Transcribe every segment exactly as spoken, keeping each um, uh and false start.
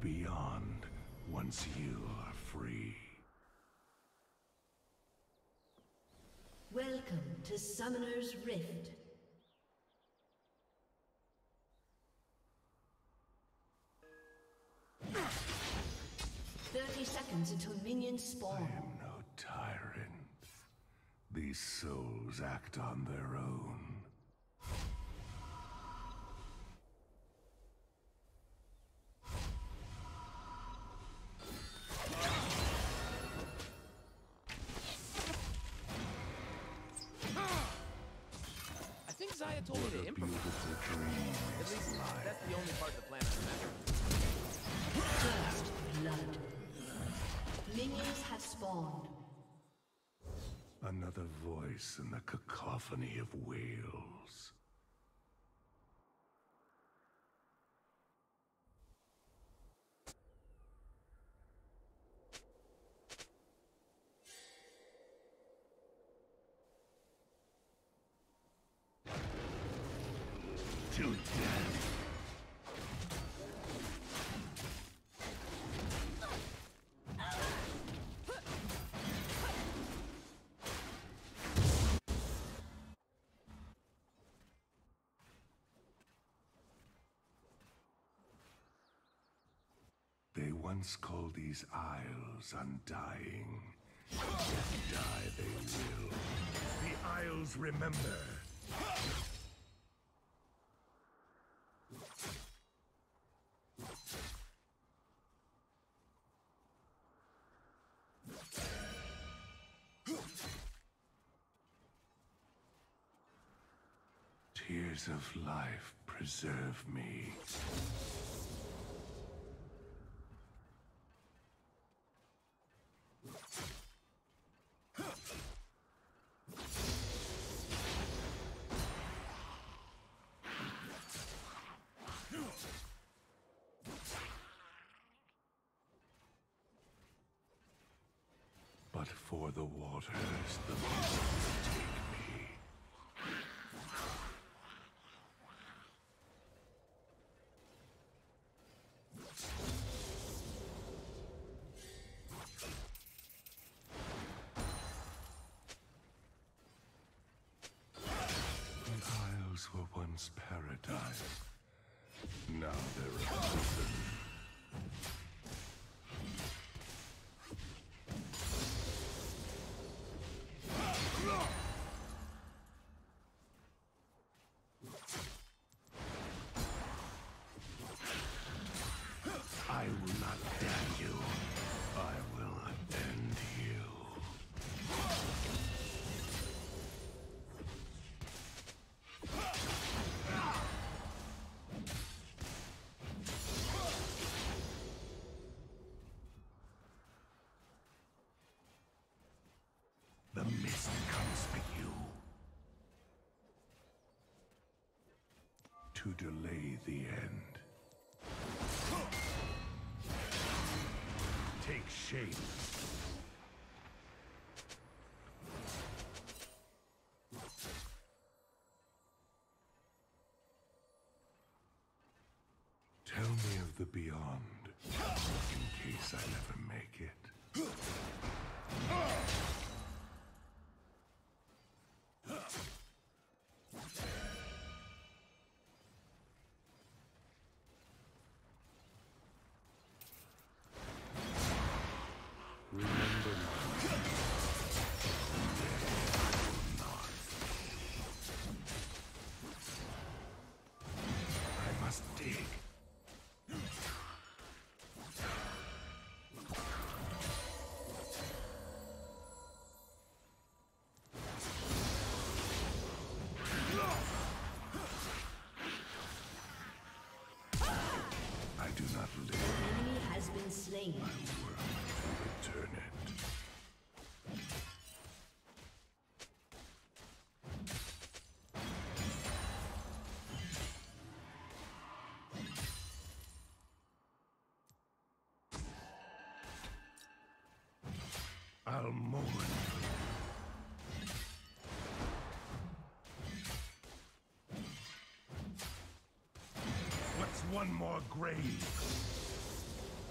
beyond once you are free. Welcome to Summoner's Rift. Thirty seconds until minions spawn. I am no tyrant. These souls act on their own. I think Zaya told me to improvise. Beautiful dream. At least that's the only part of the plan I remember. First blood. Minions have spawned. Another voice in the cacophony of wails. To death. They once called these isles undying. Yet die they will. The isles remember. Tears of life preserve me. But for the waters, the mist will take me. The Isles were once paradise. Now they're a prison. I will not damn you. I will end you. The mist comes for you. To delay the end. Take shape. Tell me of the beyond, in case I never make it. Remember not. I must dig. I do not live. An enemy has been slain. My world to return it. I'll mourn. What's one more grave?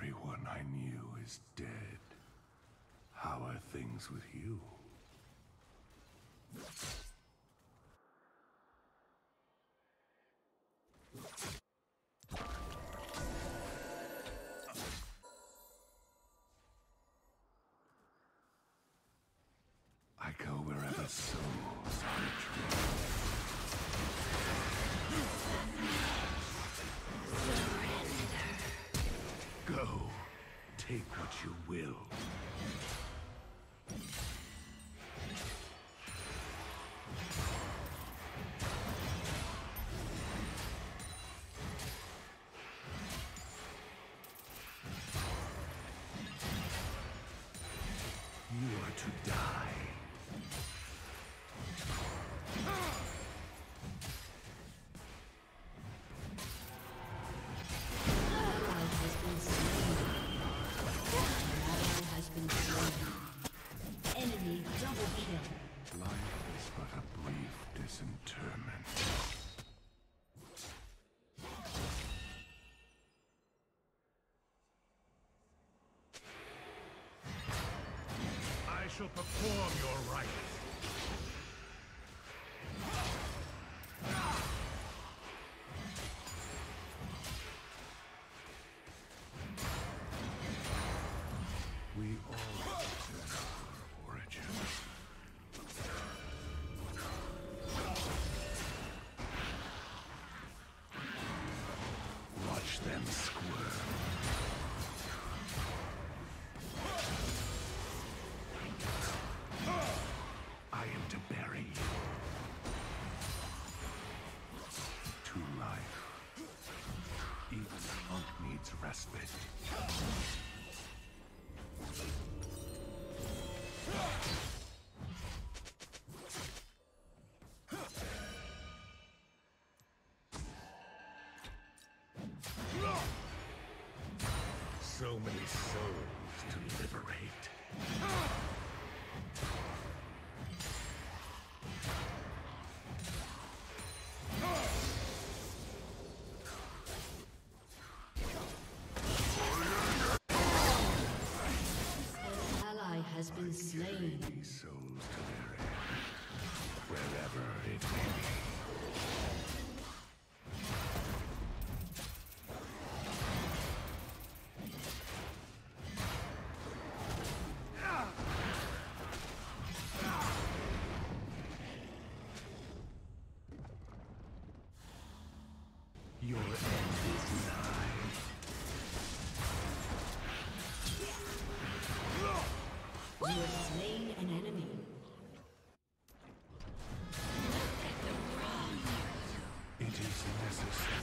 Everyone I knew is dead. How are things with you? I go wherever souls are trained. Go. Take what you will. You are to die. Disinterment. I shall perform your rites. We all deserve our origin. Them squirm. I am to bury you. To life. Even the monk needs respite. So many souls to liberate. An ally has been slain. These souls to their end, wherever it may be. Your end is nigh. You have slain an enemy. It is necessary.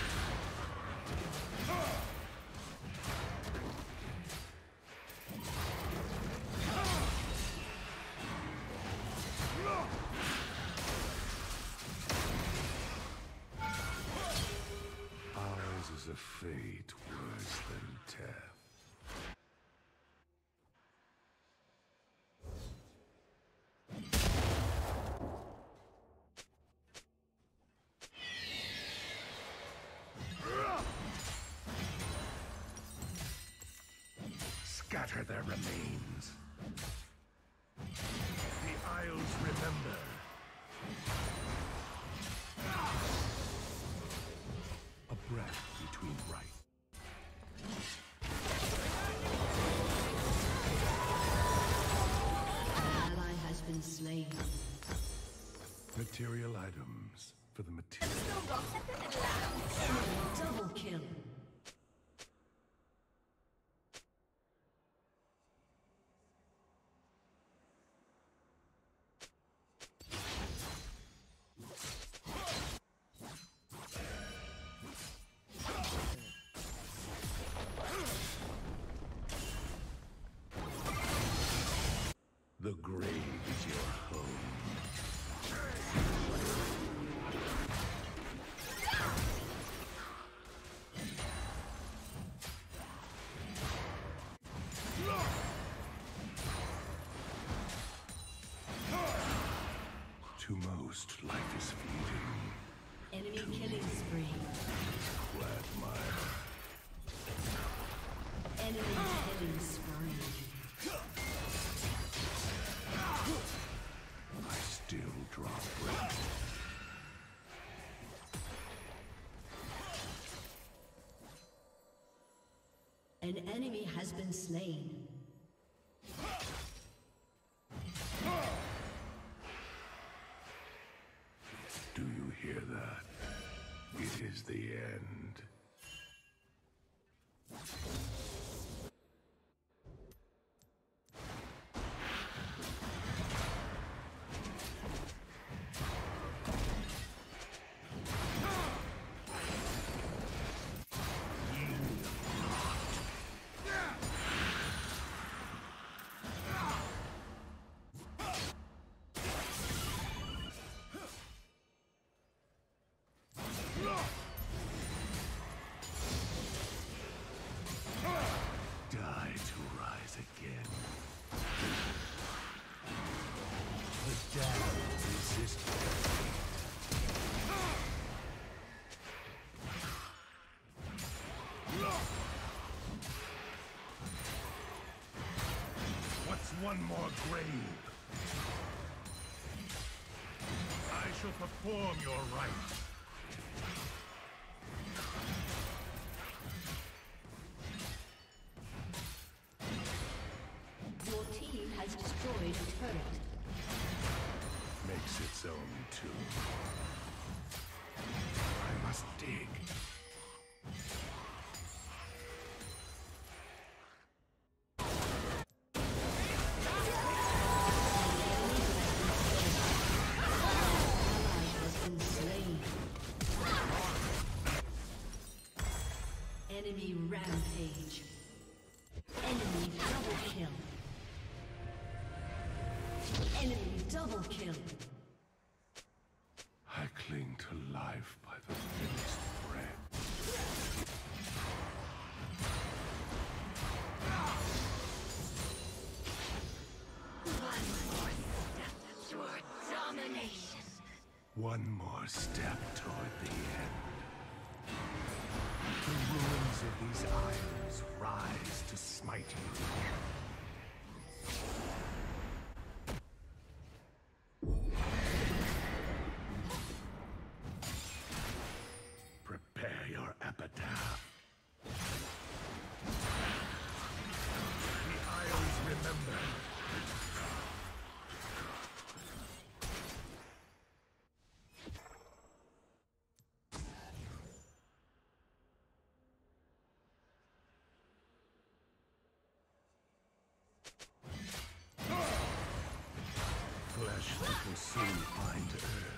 Ours is a fate worse than death. Scatter their remains. The Isles remember. A breath between right. An ally has been slain. Material items for the material. Double kill. The grave is your home. To most, life is fleeting. Enemy killing spree. Quagmire. Enemy killing spree. I still draw breath. An enemy has been slain. Do you hear that? It is the end. Die to rise again. The damned resist their fate. What's one more grave? I shall perform your rites. Your team has destroyed a turret. Makes its own tomb. I must dig. Enemy rampage. Enemy double kill. Enemy double kill. I cling to life by the thinnest thread. One more step toward the end. The ruins of these isles rise to smite you. Prepare your epitaph. The Isles remember. Flesh that will soon find earth.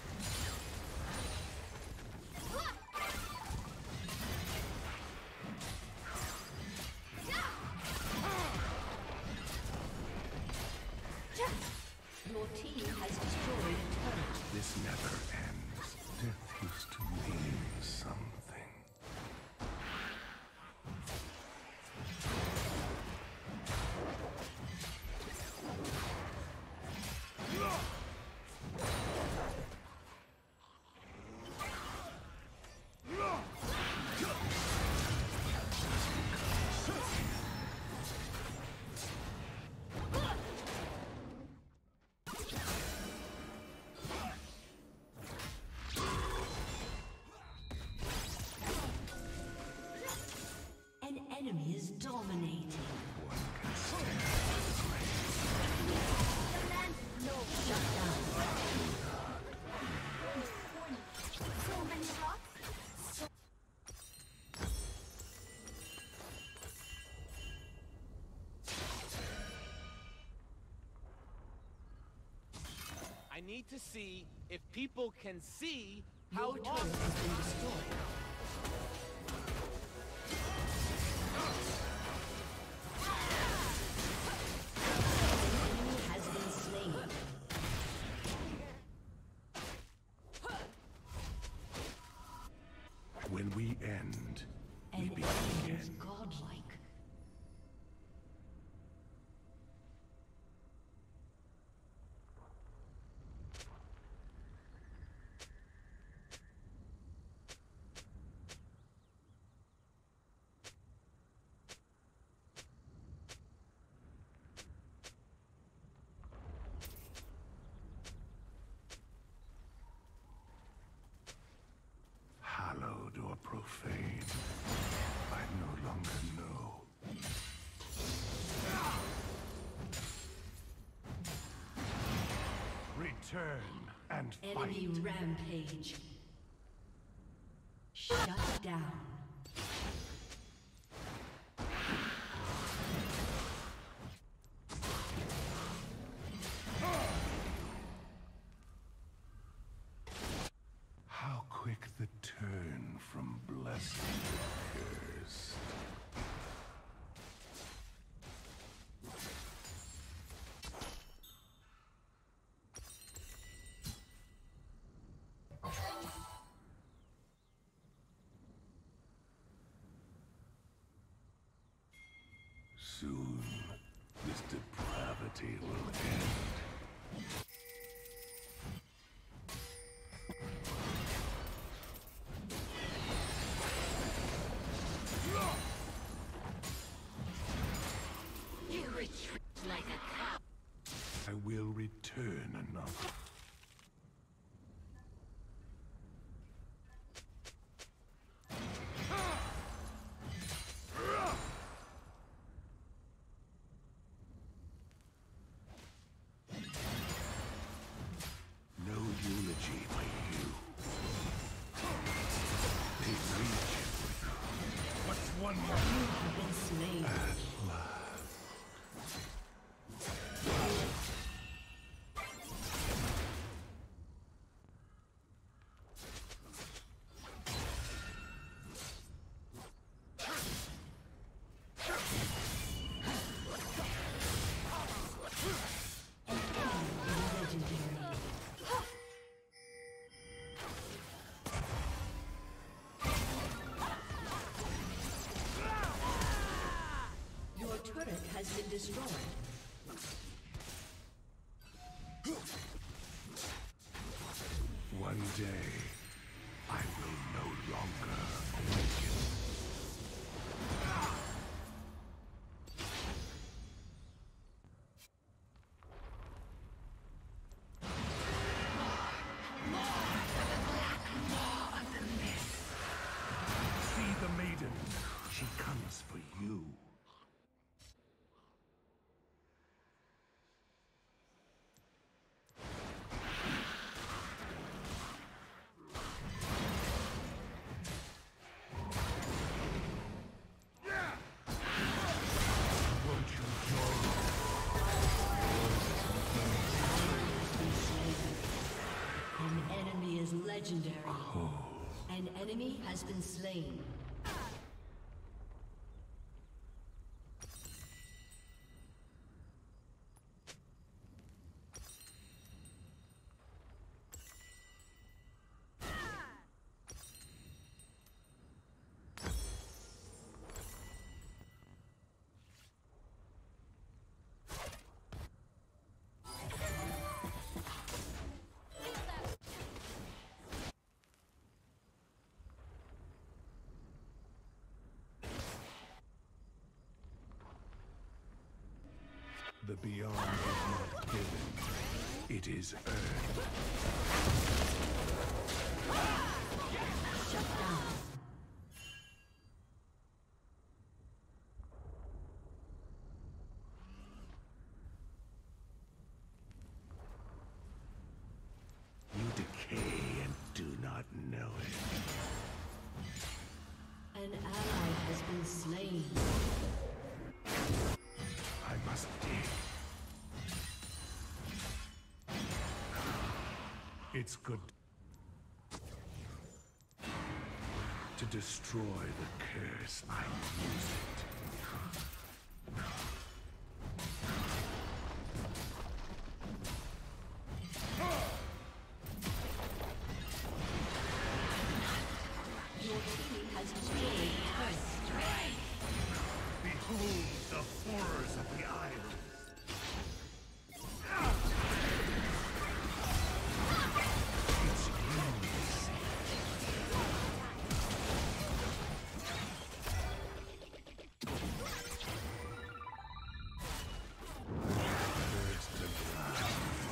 Your team has destroyed a turret. This never ends. Death used to mean something. An enemy is dominating. One can stand Shut down. So many rocks. I need to see if people can see how Your turret awesome. has been destroyed. An enemy has been slain. When we end, we An begin enemy is again. godlike. Return and Enemy fight. rampage. Shut down. How quick the turn from blessing to curse. Soon, this depravity will end. You retreat like a cow. I will return another. No eulogy for you. They reach it. What's one more? You have been slain. Has been destroyed. One day, I will no longer awaken. See the maiden. She comes for you. Legendary. An enemy has been slain. The beyond is not given, it is earned. Shut down. You decay and do not know it. An ally has been slain. I must dig. It's good to destroy the curse. I use it. Your team has destroyed turret. Behold the horrors of the Isles. It's endless. First and last.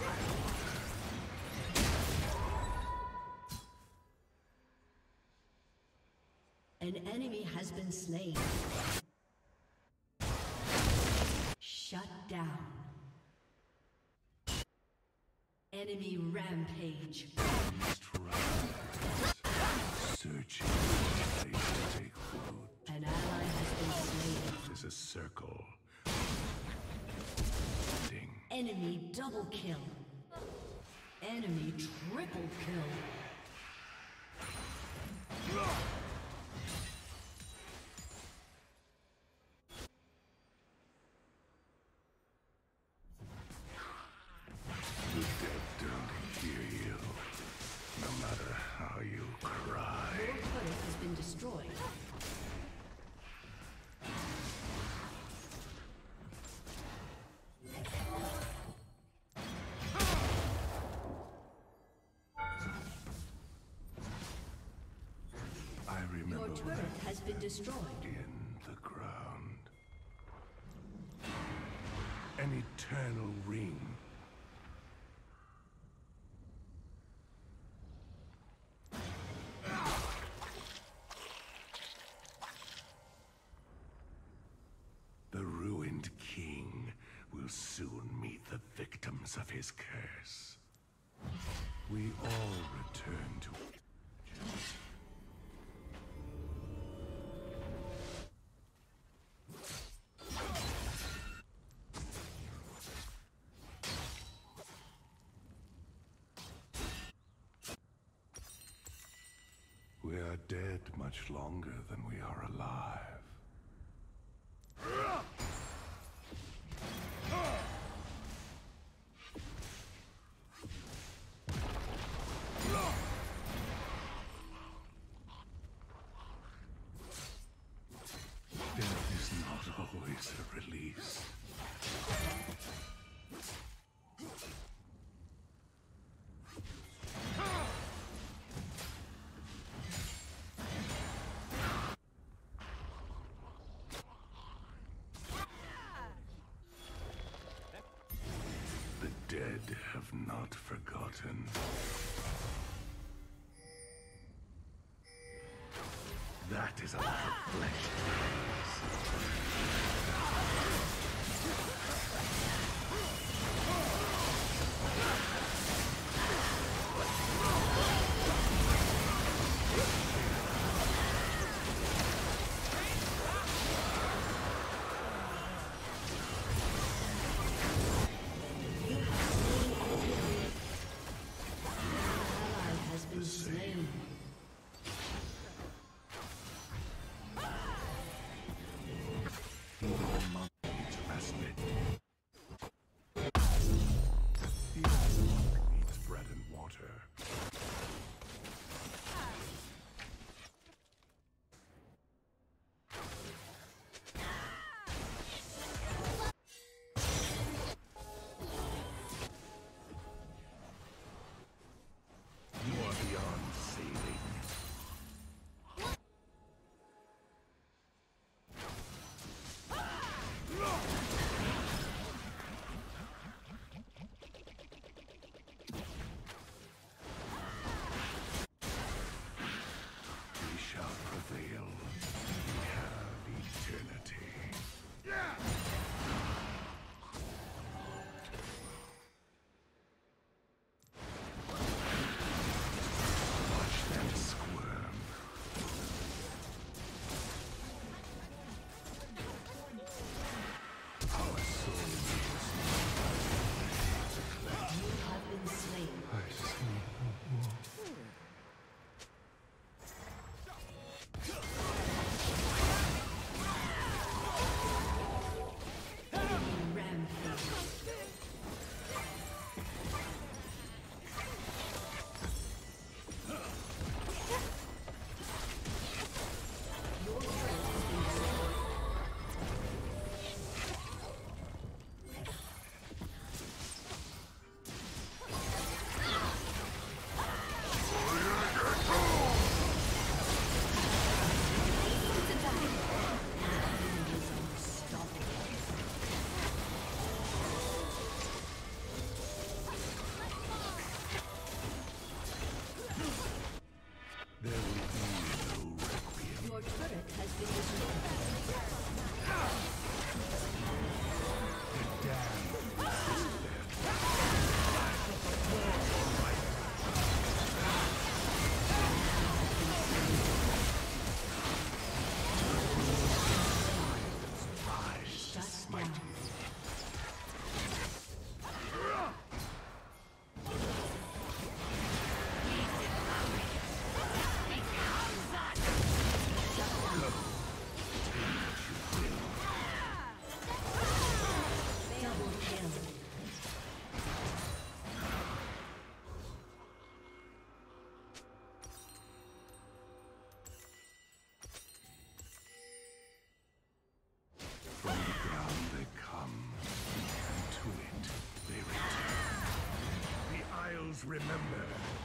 An enemy has been slain. Shut down. Enemy rampage. Must rise. Searching for a place to take root. An ally has been slain. There's a circle. Ding. Enemy double kill. Enemy triple kill. The dead don't hear you, no matter how you cry. Your turret has been destroyed. I remember Your turret has been destroyed. in the ground. An eternal ring. The ruined king will soon meet the victims of his curse. We all return to We are dead much longer than we are alive. Death is not always a release. The dead have not forgotten. That is a lot of flesh. Ally has been slain. Even the monk needs respite. Even the monk needs bread and water. You are beyond saving. remember.